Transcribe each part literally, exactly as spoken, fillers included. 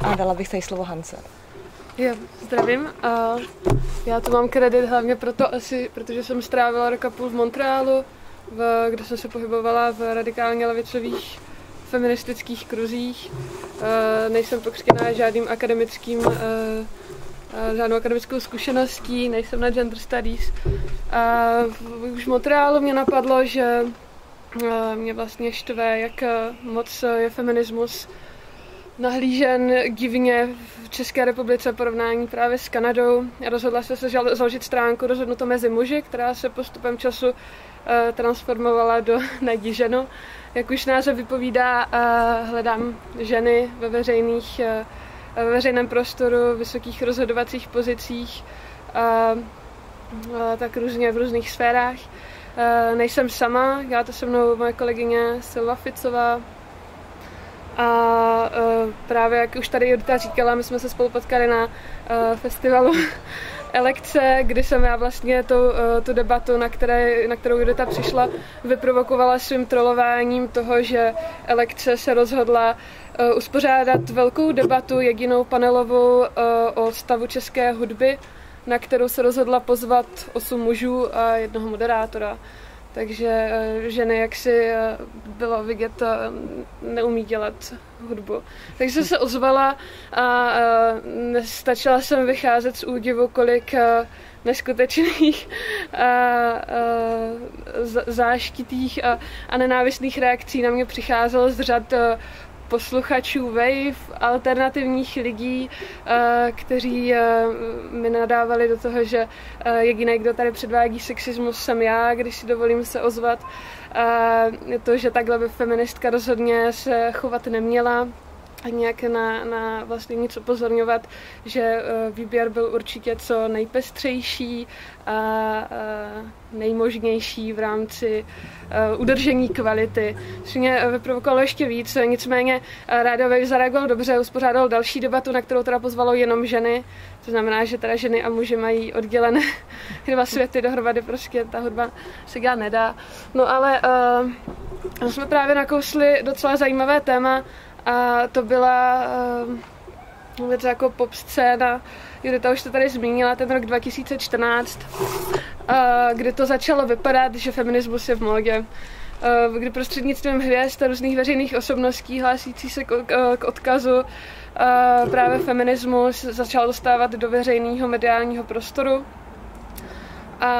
a dala bych tady slovo Hance. Já zdravím. A já tu mám kredit hlavně proto asi, protože jsem strávila rok a půl v Montrealu, v, kde jsem se pohybovala v radikálně levicových feministických kruzích. E, nejsem pokřtěná žádným akademickým, e, žádnou akademickou zkušeností, nejsem na gender studies. A už v Montrealu mě napadlo, že e, mě vlastně štve, jak moc je feminismus nahlížen divně v České republice v porovnání právě s Kanadou. Rozhodla jsem se založit stránku Rozhodnuto mezi muži, která se postupem času uh, transformovala do Najdi ženu. Jak už název vypovídá, uh, hledám ženy ve, veřejných, uh, ve veřejném prostoru, vysokých rozhodovacích pozicích, uh, uh, tak různě v různých sférách. Uh, nejsem sama, já to se mnou moje kolegyně Silva Ficová. A uh, právě, jak už tady Judita říkala, my jsme se spolu potkali na uh, festivalu Elekce, kdy jsem já vlastně tu, uh, tu debatu, na, které, na kterou Judita přišla, vyprovokovala svým trolováním toho, že Elekce se rozhodla uh, uspořádat velkou debatu, jedinou panelovou uh, o stavu české hudby, na kterou se rozhodla pozvat osm mužů a jednoho moderátora. Takže ženy, jak si bylo vidět, neumí dělat hudbu. Takže jsem se ozvala a nestačila jsem vycházet z údivu, kolik neskutečných a, a, záštitých a, a nenávistných reakcí na mě přicházelo z řad posluchačů Wave, alternativních lidí, kteří mi nadávali do toho, že jediný, kdo tady předvádí sexismus, jsem já, když si dovolím se ozvat. To, že takhle by feministka rozhodně se chovat neměla, a nějak na, na vlastně nic upozorňovat, že výběr byl určitě co nejpestřejší a, a nejmožnější v rámci uh, udržení kvality. Což mě vyprovokovalo ještě víc, nicméně Rádio Wave zareagoval dobře, uspořádal další debatu, na kterou teda pozvalo jenom ženy, to znamená, že teda ženy a muži mají oddělené dva světy dohromady, prostě ta hudba se dělat nedá. No ale uh, jsme právě nakousli docela zajímavé téma, a to byla uh, věc jako pop scéna, Judita už to tady zmínila, ten rok dva tisíce čtrnáct, uh, kdy to začalo vypadat, že feminismus je v módě. Uh, kdy prostřednictvím hvězd a různých veřejných osobností hlásící se k, k, k odkazu uh, právě feminismus začal dostávat do veřejného mediálního prostoru. A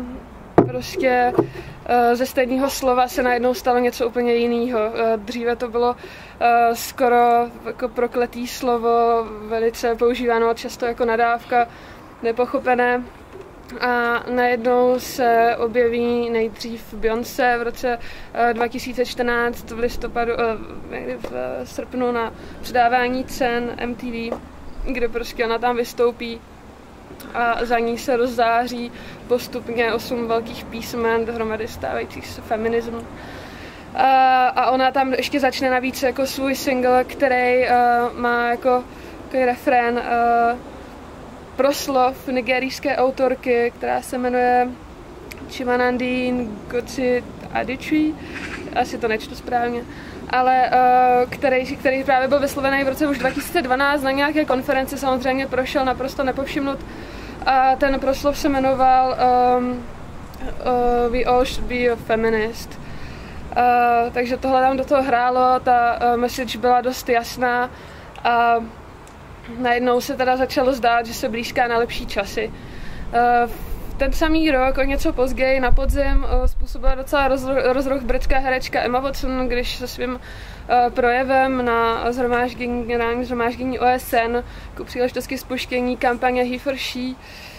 prostě ze stejného slova se najednou stalo něco úplně jiného. Dříve to bylo skoro jako prokletý slovo, velice používáno často jako nadávka, nepochopené. A najednou se objeví nejdřív Beyoncé v roce dva tisíce čtrnáct v listopadu, v srpnu na předávání cen M T V, kde prostě ona tam vystoupí a za ní se rozzáří postupně osm velkých písmen dohromady stávajících se feminismu. A, a ona tam ještě začne navíc jako svůj single, který uh, má jako takový refrén uh, proslov nigerijské autorky, která se jmenuje Chimamanda Ngozi Adichie, asi to nečtu správně, ale uh, který, který právě byl vyslovený v roce už dva tisíce dvanáct na nějaké konferenci, samozřejmě prošel naprosto nepovšimnut. A ten proslov se jmenoval um, uh, We all should be a feminist. Uh, takže tohle tam do toho hrálo, ta uh, message byla dost jasná a najednou se teda začalo zdát, že se blízká na lepší časy. Uh, ten samý rok, o něco později, na podzim, uh, způsobila docela rozruch, rozruch britská herečka Emma Watson, když se svým uh, projevem na zhromáždění, generální zhromáždění O S N ku příležitosti spuštění kampaně He for She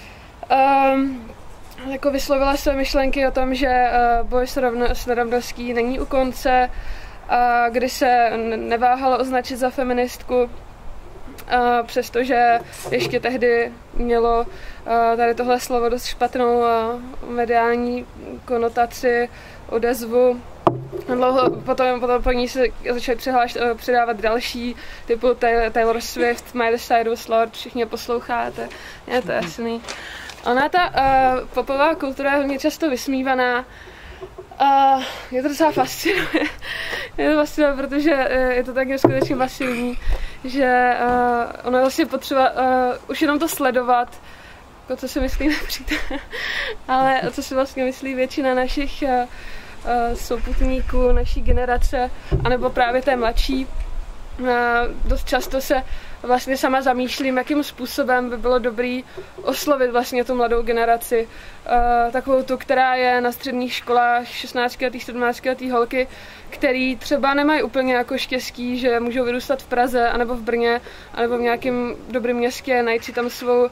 um, jako vyslovila své myšlenky o tom, že uh, boj s, rovno, s nerovností není u konce, a kdy se neváhalo označit za feministku, Uh, přestože ještě tehdy mělo uh, tady tohle slovo dost špatnou uh, mediální konotaci, odezvu. Dlouho potom, potom po ní se začaly uh, přidávat další, typu Taylor Swift, Miley Cyrus, Lord, všichni posloucháte, je to jasný. Ona ta uh, popová kultura je hodně často vysmívaná. Uh, je to docela fascinuje. Je to fascinuje, protože je to tak neskutečně masivní. že uh, ono je vlastně potřeba uh, už jenom to sledovat, jako co si myslí nepřítel, ale co si vlastně myslí většina našich uh, uh, souputníků, naší generace, anebo právě té mladší. Uh, dost často se vlastně sama zamýšlím, jakým způsobem by bylo dobrý oslovit vlastně tu mladou generaci. Uh, takovou tu, která je na středních školách, šestnáctiletý, sedmnáctiletý holky, který třeba nemají úplně jako štěstí, že můžou vyrůstat v Praze, anebo v Brně, anebo v nějakém dobrém městě, najít si tam svou uh,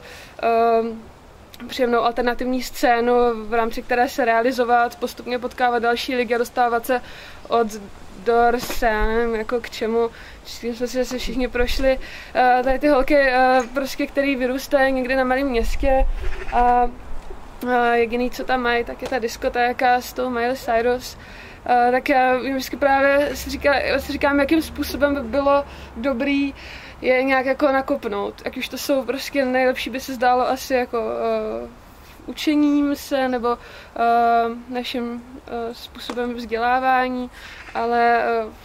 příjemnou alternativní scénu, v rámci které se realizovat, postupně potkávat další lidi a dostávat se od Doors, já nevím, jako k čemu, čím jsme si všichni prošli. Uh, tady ty holky, uh, prostě, který vyrůstají někde na malém městě a uh, jediný, co tam mají, tak je ta diskotéka s tou Miley Cyrus. Uh, tak já vždycky právě si, říká, si říkám, jakým způsobem by bylo dobrý je nějak jako nakopnout. Ať už to jsou prostě nejlepší, by se zdálo asi jako uh, učením se nebo uh, naším uh, způsobem vzdělávání, ale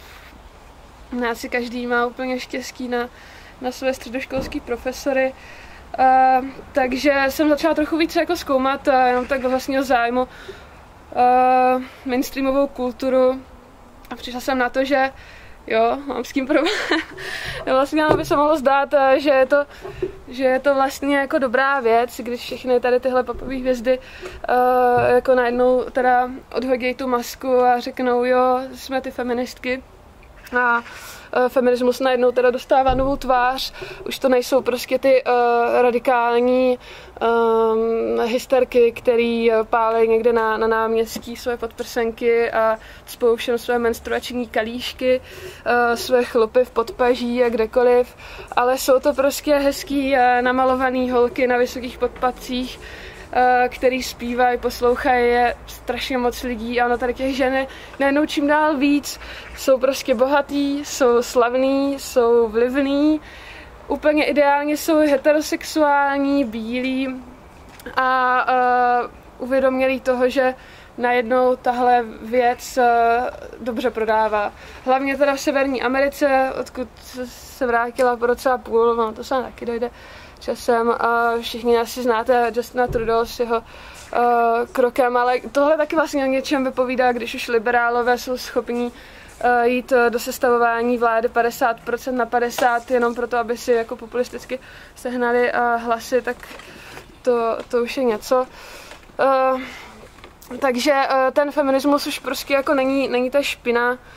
uh, nás si každý má úplně štěstí na, na své středoškolský profesory. Uh, takže jsem začala trochu více jako zkoumat uh, jenom tak vlastního zájmu uh, mainstreamovou kulturu a přišla jsem na to, že jo, mám s tím problém. Vlastně by se mohlo zdát, že je to, že je to vlastně jako dobrá věc, když všechny tady tyhle popové hvězdy uh, jako najednou teda odhodí tu masku a řeknou, jo, jsme ty feministky. A uh, feminismus najednou teda dostává novou tvář. Už to nejsou prostě ty uh, radikální um, hysterky, který pálí někde na, na náměstí své podprsenky a cpou všem své menstruační kalíšky, uh, své chlupy v podpaží a kdekoliv. Ale jsou to prostě hezký uh, namalovaný holky na vysokých podpatcích, který zpívají, poslouchají, je strašně moc lidí a ono tady těch žen najednou čím dál víc. Jsou prostě bohatý, jsou slavný, jsou vlivný, úplně ideálně jsou heterosexuální, bílí a uh, uvědomělí toho, že najednou tahle věc uh, dobře prodává. Hlavně teda v Severní Americe, odkud se vrátila po roce a půl, no to se taky dojde časem a všichni asi znáte Justina Trudeau s jeho uh, krokem, ale tohle taky vlastně o něčem vypovídá, když už liberálové jsou schopní uh, jít do sestavování vlády padesát procent na padesát jenom proto, aby si jako populisticky sehnali uh, hlasy, tak to, to už je něco. Uh, takže uh, ten feminismus už prostě jako není, není ta špina, uh,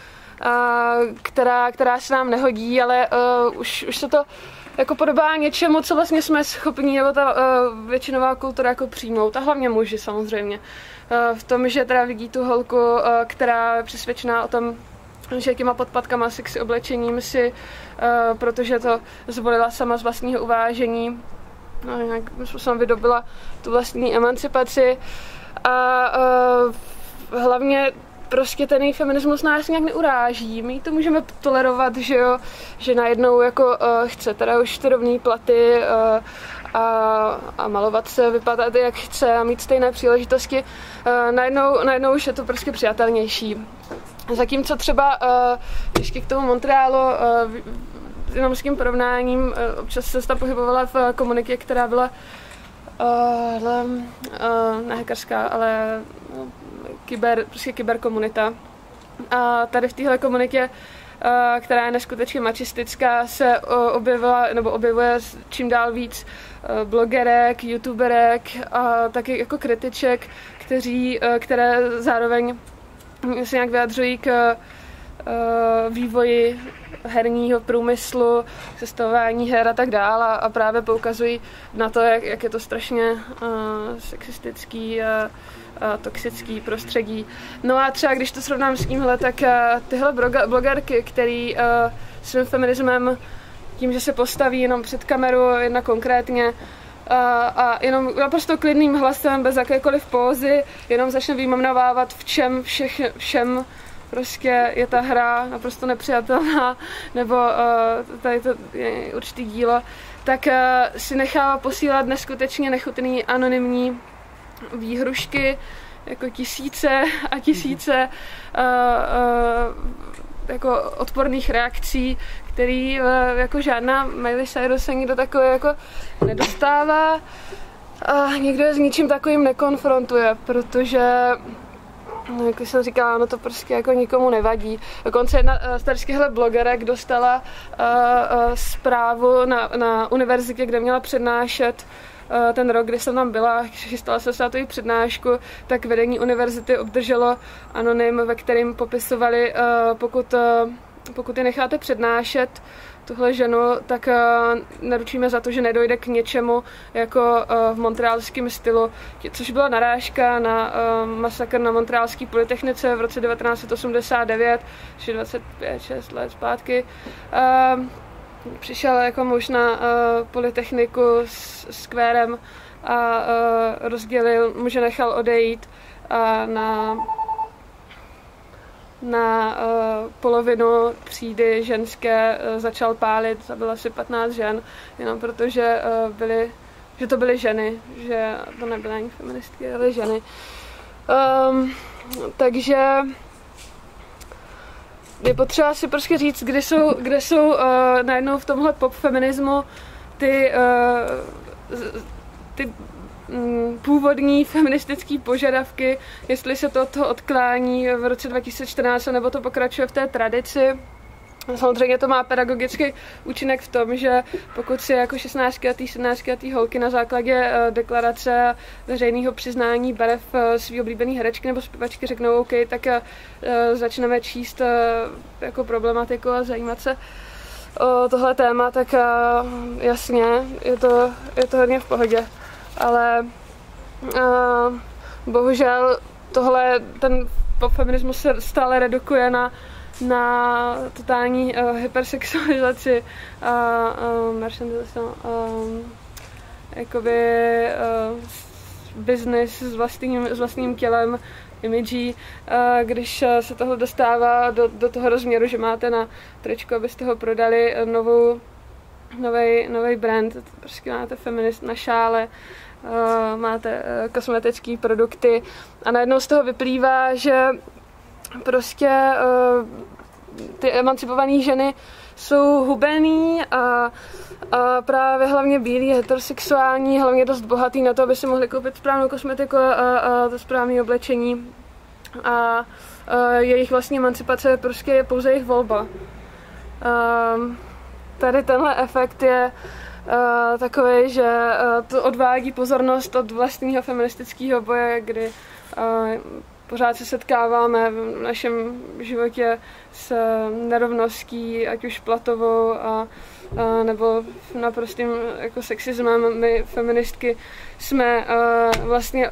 která, která se nám nehodí, ale uh, už, už se to jako podobá něčemu, co vlastně jsme schopni, nebo ta uh, většinová kultura jako přijmout, a hlavně muži samozřejmě. Uh, v tom, že teda vidí tu holku, uh, která je přesvědčená o tom, že těma podpatkama, sexy oblečením si, uh, protože to zvolila sama z vlastního uvážení, no, nějak způsobem vydobila tu vlastní emancipaci a uh, hlavně prostě ten feminismus nás nějak neuráží. My to můžeme tolerovat, že jo, že najednou jako uh, chce teda už ty rovný platy uh, a, a malovat se, vypadat jak chce a mít stejné příležitosti. Uh, najednou, najednou už je to prostě přijatelnější. Zatímco třeba uh, ještě k tomu Montrealu uh, jenom s tím porovnáním uh, občas se tam pohybovala v komunitě, která byla uh, uh, ne hackerská, ale uh, Kyber, prostě kyberkomunita. A tady v téhle komunitě, která je neskutečně machistická, se objevila, nebo objevuje čím dál víc blogerek, youtuberek a taky jako kritiček, kteří, které zároveň se nějak vyjadřují k vývoji herního průmyslu, sestavování her a tak dále a právě poukazují na to, jak, jak je to strašně uh, sexistický a, a toxický prostředí. No a třeba když to srovnám s tímhle, tak uh, tyhle blogerky, který uh, svým feminismem tím, že se postaví jenom před kameru, jedna konkrétně, a, a jenom naprosto klidným hlasem, bez jakékoliv pózy, jenom začne vyjmenovávat, v čem všech, všem prostě je ta hra naprosto nepřijatelná, nebo uh, tady to je určitý dílo, tak uh, si nechává posílat neskutečně nechutný anonymní výhrušky, jako tisíce a tisíce uh, uh, jako odporných reakcí, který jako žádná Miley Cyrus se nikdo takový jako nedostává a nikdo je s ničím takovým nekonfrontuje, protože no, jak jsem říkala, no to prostě jako nikomu nevadí. Dokonce jedna z tadychhle blogerek dostala uh, uh, zprávu na, na univerzitě, kde měla přednášet uh, ten rok, kdy jsem tam byla, chystala se na tu přednášku, tak vedení univerzity obdrželo anonym, ve kterým popisovali, uh, pokud, uh, pokud je necháte přednášet tuhle ženu, tak uh, naručíme za to, že nedojde k něčemu jako uh, v montrealském stylu, což byla narážka na uh, masakr na montrealské polytechnice v roce devatenáct set osmdesát devět, či dvacet pět šest let zpátky. Uh, přišel jako muž na uh, polytechniku s skvérem a uh, rozdělil, muže nechal odejít uh, na na uh, polovinu třídy ženské uh, začal pálit, zabil asi patnáct žen, jenom protože uh, byly, že to byly ženy, že to nebyly ani feministky, ale ženy. Um, takže je potřeba si prostě říct, kde jsou, kde jsou uh, najednou v tomhle pop feminismu ty, uh, ty původní feministické požadavky, jestli se to toho odklání v roce dva tisíce čtrnáct, nebo to pokračuje v té tradici. Samozřejmě to má pedagogický účinek v tom, že pokud si jako šestnáctiletý, sedmnáctiletý holky na základě deklarace veřejného přiznání barev svý oblíbený herečky nebo zpěvačky řeknou OK, tak začneme číst jako problematiku a zajímat se o tohle téma, tak jasně, je to, je to hodně v pohodě. Ale uh, bohužel tohle, ten popfeminismus se stále redukuje na, na totální uh, hypersexualizaci a uh, uh, merchandise, um, jakoby uh, business s vlastním, s vlastním tělem, imidží, uh, když uh, se tohle dostává do, do toho rozměru, že máte na tričku, abyste ho prodali uh, novou nový brand, prostě máte feminist na šále, uh, máte uh, kosmetické produkty a najednou z toho vyplývá, že prostě uh, ty emancipované ženy jsou hubený a, a právě hlavně bílí, heterosexuální, hlavně dost bohatý na to, aby si mohli koupit správnou kosmetiku a, a to správné oblečení a, a jejich vlastní emancipace prostě je pouze jejich volba. Um, Tady tenhle efekt je uh, takový, že uh, to odvádí pozornost od vlastního feministického boje, kdy uh, pořád se setkáváme v našem životě s nerovností, ať už platovou a, a nebo naprostým jako sexismem. My feministky jsme uh, vlastně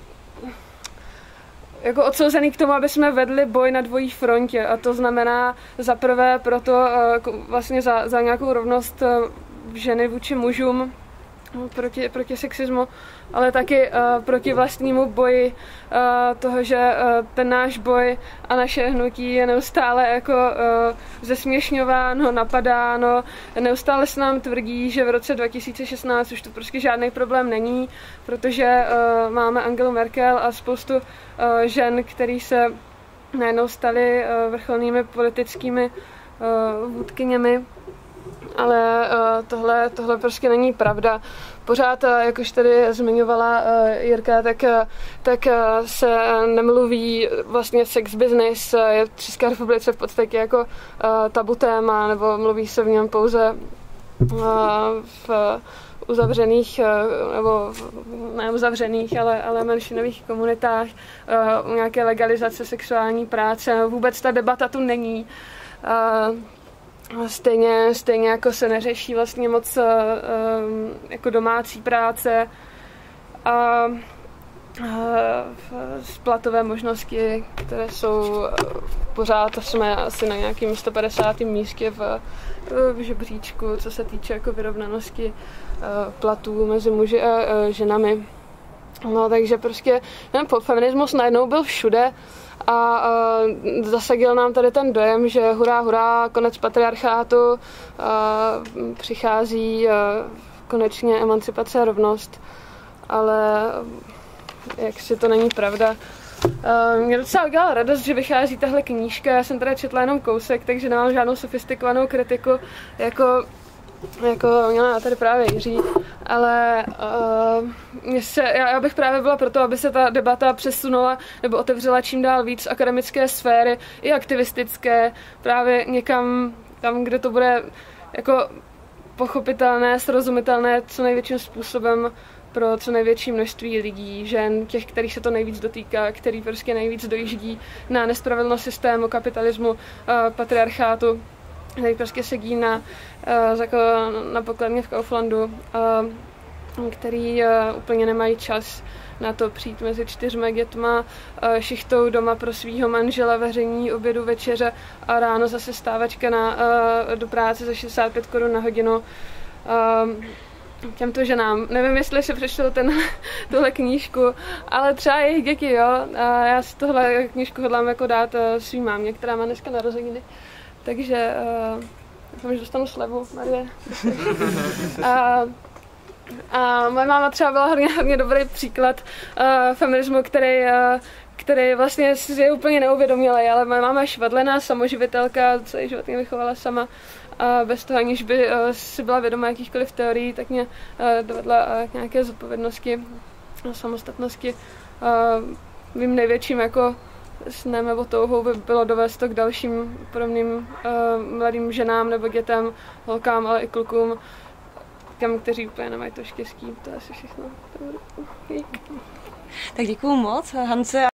jako odsouzený k tomu, aby jsme vedli boj na dvojí frontě, a to znamená za prvé proto vlastně za, za nějakou rovnost ženy vůči mužům proti, proti sexismu, ale taky uh, proti vlastnímu boji uh, toho, že uh, ten náš boj a naše hnutí je neustále jako uh, zesměšňováno, napadáno, neustále se nám tvrdí, že v roce dva tisíce šestnáct už to prostě žádný problém není, protože uh, máme Angelu Merkel a spoustu uh, žen, který se najednou staly uh, vrcholnými politickými uh, vůdkyněmi. Ale uh, tohle, tohle prostě není pravda. Pořád, uh, jak už tady zmiňovala uh, Jirka, tak, uh, tak uh, se nemluví vlastně sex business, uh, je v České republice v podstatě jako uh, tabu téma, nebo mluví se v něm pouze uh, v uzavřených, uh, nebo ne uzavřených, ale, ale menšinových komunitách, uh, nějaké legalizace sexuální práce. Vůbec ta debata tu není. Uh, Stejně, stejně jako se neřeší vlastně moc uh, jako domácí práce a uh, splatové možnosti, které jsou uh, pořád, jsme asi na nějakém sto padesátém místě v, v žebříčku, co se týče jako vyrovnanosti uh, platů mezi muži a uh, ženami. No, takže prostě ten popfeminismus najednou byl všude. A uh, zasadil nám tady ten dojem, že hurá, hurá, konec patriarchátu, uh, přichází uh, konečně emancipace a rovnost, ale jak si to není pravda. Uh, mě docela udělala radost, že vychází tahle knížka. Já jsem teda četla jenom kousek, takže nemám žádnou sofistikovanou kritiku, jako, jako měla tady právě Jiří. Ale uh, se, já, já bych právě byla proto, aby se ta debata přesunula nebo otevřela čím dál víc akademické sféry, i aktivistické, právě někam tam, kde to bude jako pochopitelné, srozumitelné co největším způsobem pro co největší množství lidí, žen, těch, kterých se to nejvíc dotýká, který prostě nejvíc dojíždí na nespravedlnost systému, kapitalismu, patriarchátu, který prostě sedí na, jako na pokladně v Kauflandu, který úplně nemají čas na to přijít mezi čtyřma dětma, šichtou doma pro svýho manžela, vaření, obědu, večeře a ráno zase stávačka na, do práce za šedesát pět korun na hodinu. Těmto ženám. Nevím, jestli si přečtou ten, tuhle knížku, ale třeba jejich děti, jo. A já si tohle knížku hodlám jako dát svým mámě, která má dneska narozeniny. Takže uh, doufám, že dostanu slevu, Marie. a, a moje máma třeba byla hodně, hodně dobrý příklad uh, feminismu, který, uh, který vlastně si je úplně neuvědomila, ale moje máma je švadlená, samoživitelka, celý život mě vychovala sama. A bez toho, aniž by uh, si byla vědoma jakýchkoliv teorií, tak mě uh, dovedla uh, k nějaké zodpovědnosti a samostatnosti. Uh, mým největším jako snem nebo touhou by bylo dovést to k dalším podobným uh, mladým ženám nebo dětem, holkám, ale i klukům, těm, kteří úplně nemají to štěstí. To je asi všechno. Tak děkuju moc, Hance.